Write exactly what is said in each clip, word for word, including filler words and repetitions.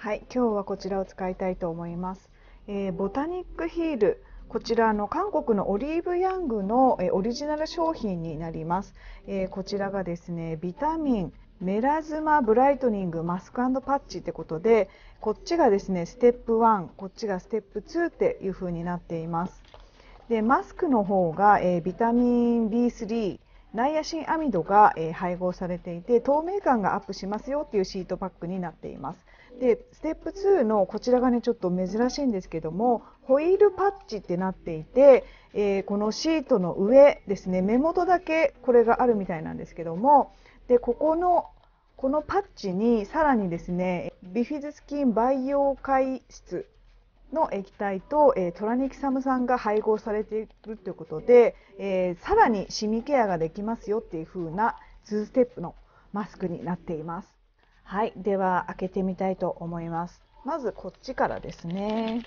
はい、今日はこちらを使いたいと思います。えーボタニックヒール、こちらの韓国のオリーブヤングの、えーオリジナル商品になります。えーこちらがですね、ビタミンメラズマブライトニングマスク&パッチってことで、こっちがですねステップワン、こっちがステップツーっていう風になっています。でマスクの方が、えービタミン ビースリー、ナイアシンアミドが、えー配合されていて透明感がアップしますよっていうシートパックになっています。でステップツーのこちらがねちょっと珍しいんですけども、ホイールパッチってなっていて、えーこのシートの上ですね、目元だけこれがあるみたいなんですけども、でここのこのパッチにさらにですねビフィズスキン培養介質の液体と、えートラニキサム酸が配合されているということで、えーさらにシミケアができますよっていう風なにステップのマスクになっています。はい、では開けてみたいと思います。まずこっちからですね。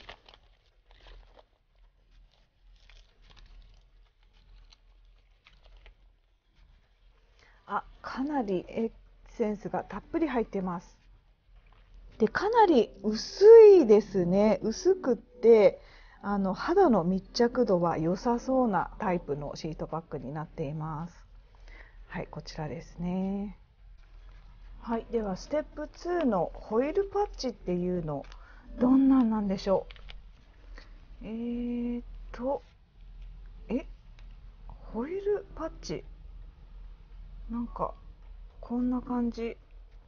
あ、かなりエッセンスがたっぷり入ってます。で、かなり薄いですね。薄くって、あの肌の密着度は良さそうなタイプのシートパックになっています。はい、こちらですね。はい、ではステップツーのホイールパッチっていうの、どんなんなんでしょう。えーっと、え、ホイールパッチ、なんかこんな感じ。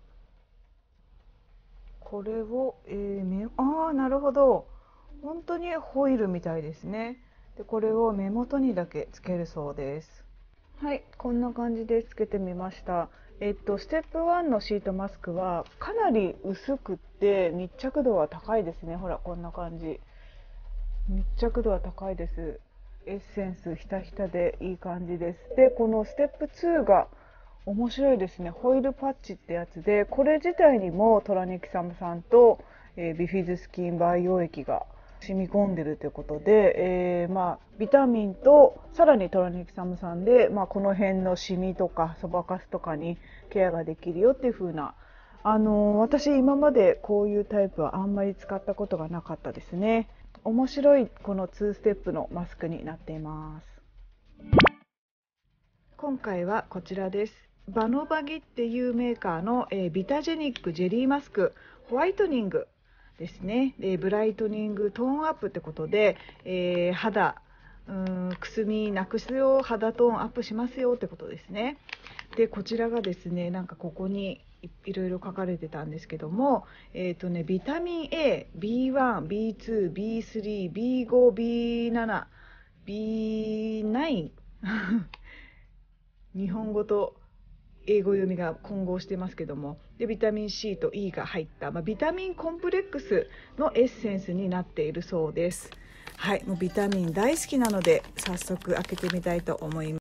これを、えー、目ああなるほど、本当にホイールみたいですね。でこれを目元にだけつけるそうです。はい、こんな感じでつけてみました。えっと、ステップワンのシートマスクはかなり薄くって密着度は高いですね。ほら、こんな感じ。密着度は高いです。エッセンスひたひたでいい感じです。で、このステップツーが面白いですね。ホイールパッチってやつで、これ自体にもトラネキサム酸と、えービフィズスキン培養液が染み込んでるということで、えーまあ、ビタミンとさらにトラネキサム酸で、まあ、この辺のシミとかそばかすとかにケアができるよっていう風な、あのー私今までこういうタイプはあんまり使ったことがなかったですね。面白いこのにステップのマスクになっています。今回はこちらです。バノバギっていうメーカーの、えービタジェニックジェリーマスクホワイトニングですね。でブライトニングトーンアップってことで、えー肌うーんくすみなくすよ、肌トーンアップしますよってことですね。でこちらがですね、なんかここにいいろいろ書かれてたんですけども、えーとね、ビタミン A、ビーワン、ビーツー、ビースリー、ビーファイブ、ビーセブン、ビーナイン 日本語と英語読みが混合してますけども、でビタミン C と E が入った、まあ、ビタミンコンプレックスのエッセンスになっているそうです。はい、もうビタミン大好きなので早速開けてみたいと思います。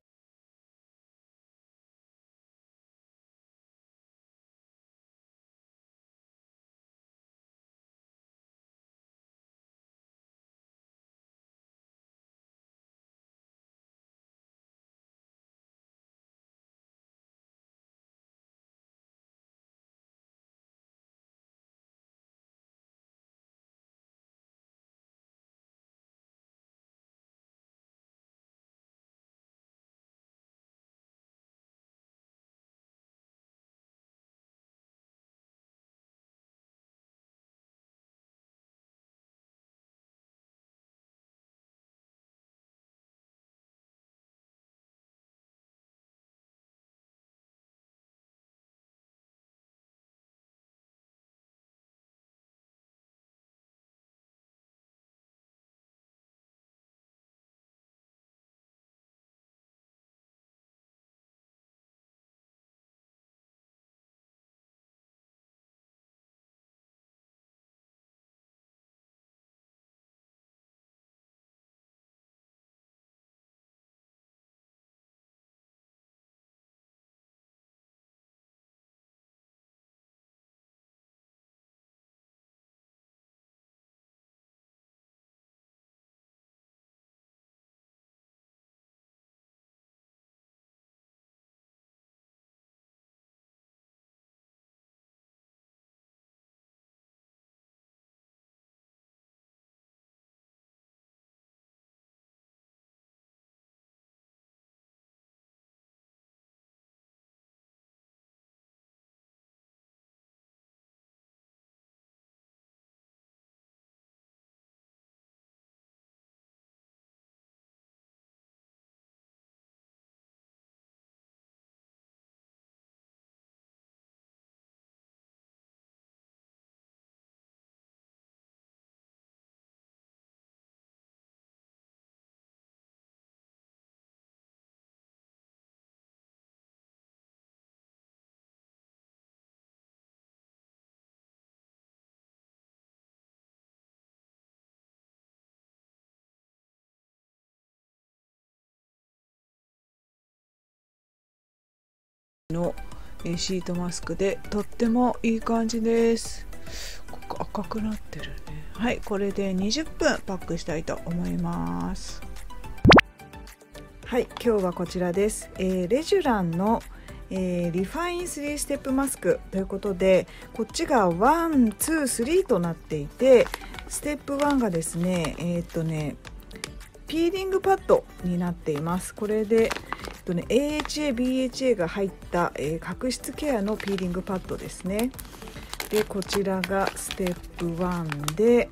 のシートマスクでとってもいい感じです。ここ赤くなってるね。はい、これでにじゅっぷんパックしたいと思います。はい、今日はこちらです。えー、レジュランの、えー、リファインスリーステップマスクということで、こっちがワン、ツー、スリーとなっていて、ステップワンがですね、えー、っとね、ピーリングパッドになっています。これで、えっとね、エーエイチエー、ビーエイチエー が入った、えー、角質ケアのピーリングパッドですね。で、こちらがステップワンで、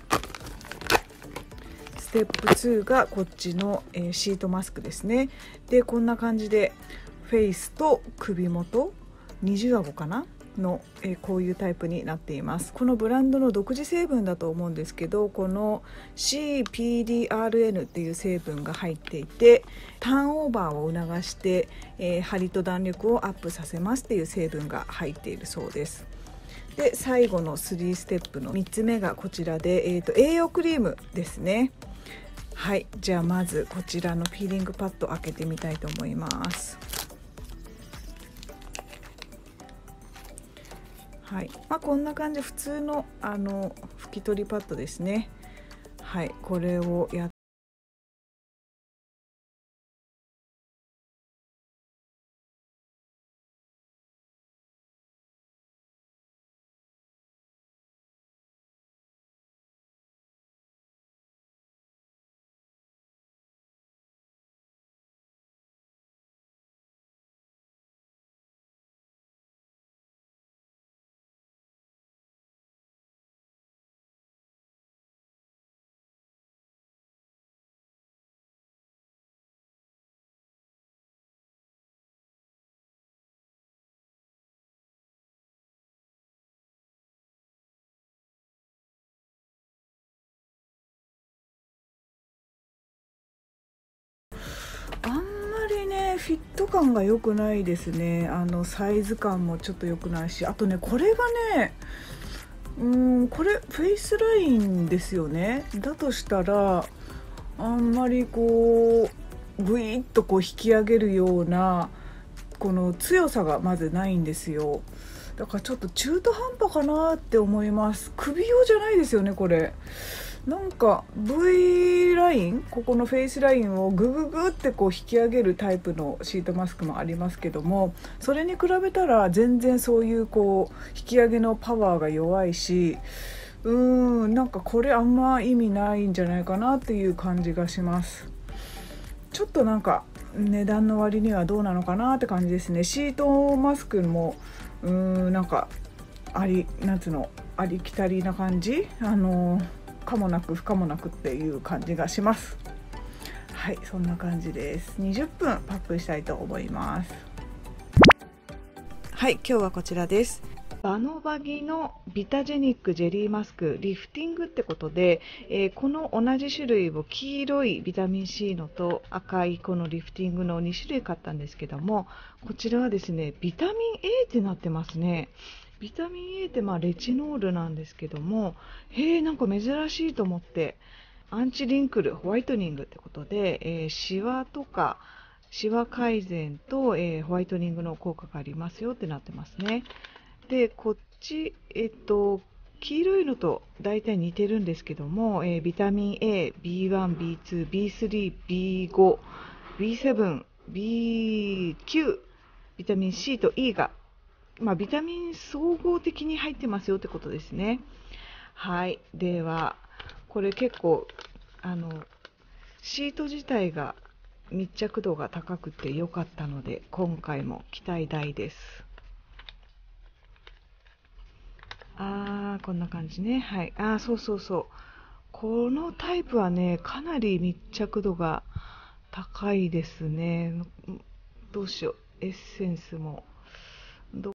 ステップツーがこっちの、えー、シートマスクですね。で、こんな感じでフェイスと首元二重顎かなの、えー、こういうタイプになっています。このブランドの独自成分だと思うんですけど、この シーピーディーアールエヌ っていう成分が入っていて、ターンオーバーを促して、えー、張りと弾力をアップさせますっていう成分が入っているそうです。で、最後のスリーステップのみっつめがこちらで、えーと、栄養クリームですね。はい、じゃあまずこちらのピーリングパッド開けてみたいと思います。はい、まあ、こんな感じ、普通のあの拭き取りパッドですね。はい、これをやっあんまりねフィット感が良くないですね。あのサイズ感もちょっと良くないし、あとねこれがね、うーんこれフェイスラインですよね。だとしたらあんまりこうグイッとこう引き上げるようなこの強さがまずないんですよ。だからちょっと中途半端かなって思います。首用じゃないですよねこれ。なんか V ライン、ここのフェイスラインをグググってこう引き上げるタイプのシートマスクもありますけども、それに比べたら全然そういうこう引き上げのパワーが弱いし、うーんなんかこれあんま意味ないんじゃないかなっていう感じがします。ちょっとなんか値段の割にはどうなのかなって感じですね。シートマスクもうーんなんかありなんつうのありきたりな感じ、あの可もなく不可もなくっていう感じがします。はい、そんな感じです。にじゅっぷんパックしたいと思います。はい、今日はこちらです。バノバギのビタジェニックジェリーマスクリフティングってことで、えーこの同じ種類を黄色いビタミン C のと赤いこのリフティングのに種類買ったんですけども、こちらはですねビタミン A ってなってますね。ビタミン A ってまあレチノールなんですけども、へえなんか珍しいと思って、アンチリンクルホワイトニングってことで、えーシワとかシワ改善と、えーホワイトニングの効果がありますよってなってますね。で、こっち、えっと、黄色いのと大体似てるんですけども、えービタミン A、ビーワン、ビーツー、ビースリー、ビーファイブ、ビーセブン、ビーナイン、ビタミン C と E が、まあ、ビタミン総合的に入ってますよってことですね。はい。では、これ結構、あの、シート自体が密着度が高くて良かったので、今回も期待大です。あー、こんな感じね。はい。あー、そうそうそう。このタイプはね、かなり密着度が高いですね。どうしよう。エッセンスも。ど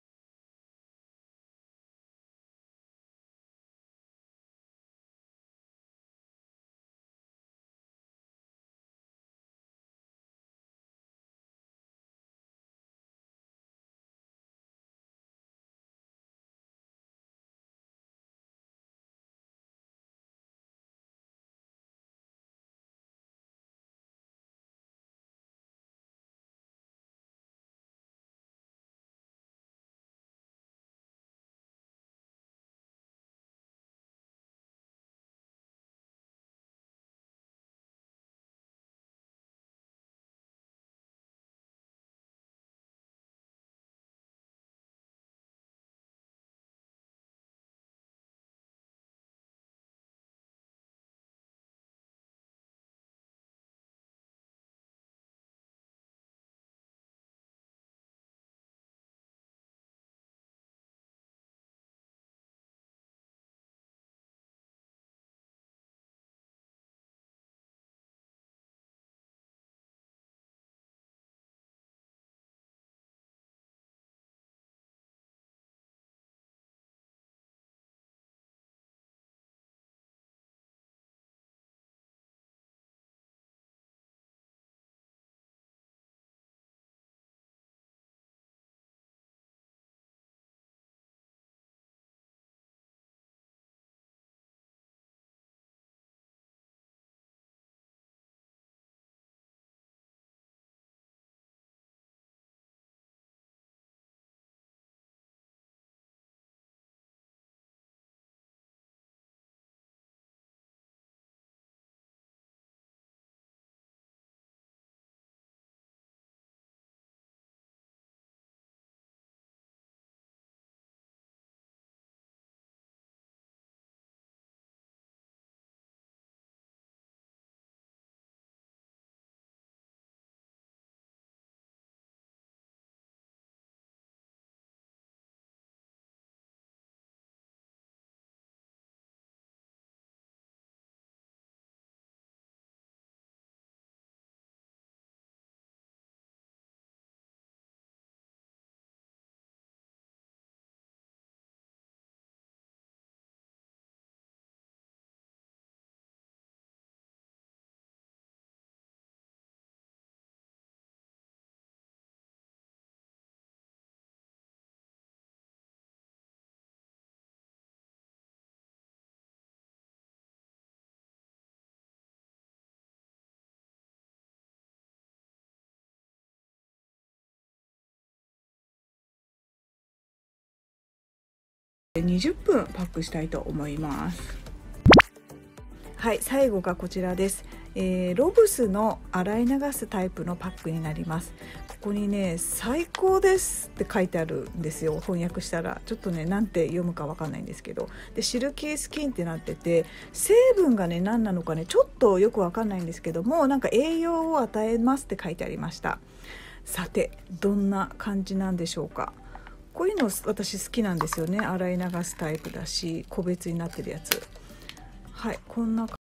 にじゅっぷんパックしたいと思います。はい、最後がこちらです。えー、ロブスの洗い流すタイプのパックになります。ここにね、最高ですって書いてあるんですよ。翻訳したらちょっとね、なんて読むかわかんないんですけど、でシルキースキンってなってて、成分がね何なのかねちょっとよくわかんないんですけども、なんか栄養を与えますって書いてありました。さて、どんな感じなんでしょうか。こういうの私好きなんですよね。洗い流すタイプだし、個別になってるやつ。はい、こんな